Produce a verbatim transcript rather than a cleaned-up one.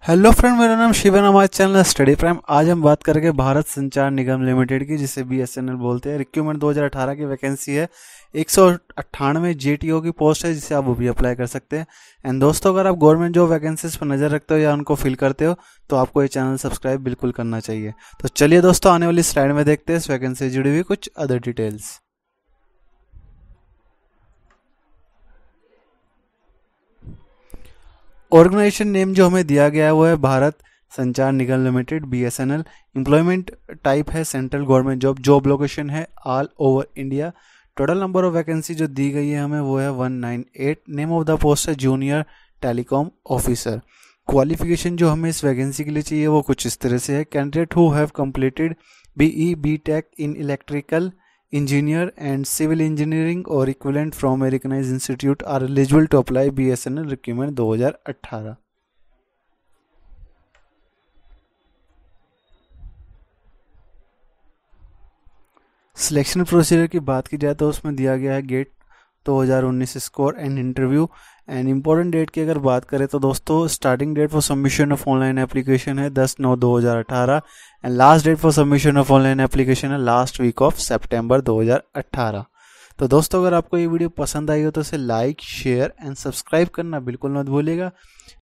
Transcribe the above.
Hello friend, मेरा नाम शिवन, हमारे चैनल स्टडी प्राइम। आज हम बात करेंगे भारत संचार निगम लिमिटेड की, जिसे बीएसएनएल बोलते हैं। रिक्रूटमेंट दो हज़ार अठारह की वैकेंसी है। एक सौ अट्ठानवे जेटीओ की पोस्ट है, जिसे आप वो भी अप्लाई कर सकते हैं। एंड दोस्तों, अगर आप गवर्नमेंट जॉब वैकेंसीज पर नजर रखते हो या उनको फिल करते हो तो आपको ये चैनल सब्सक्राइब बिल्कुल करना चाहिए। तो चलिए दोस्तों, आने वाली स्लाइड में देखते हैं इस वैकेंसी से जुड़ी हुई कुछ अदर डिटेल्स। ऑर्गेनाइजेशन नेम जो हमें दिया गया है वो है Bharat Sanchar Nigam limited, BSNL. Employment type है central government job. Job location है all over India. Total number of vacancy जो दी गई है हमें वो है one nine eight. Name of the post है जूनियर टेलीकॉम ऑफिसर। क्वालिफिकेशन जो हमें इस वैकेंसी के लिए चाहिए वो कुछ इस तरह से है। Candidate who have completed BE BTech in electrical engineer and civil engineering or equivalent from a recognized institute are eligible to apply B S N L recruitment दो हज़ार अठारह। सिलेक्शन प्रोसीजर की बात की जाए तो उसमें दिया गया है गेट दो हज़ार उन्नीस score and interview. And important date की अगर बात करें तो दोस्तों, starting date for submission of online application है दस नौ दो हज़ार अठारह। And last date for submission of online application है लास्ट वीक ऑफ सितंबर दो हज़ार अठारह। तो दोस्तों, अगर आपको ये वीडियो पसंद आई हो तो इसे लाइक शेयर एंड सब्सक्राइब करना बिल्कुल मत भूलिएगा।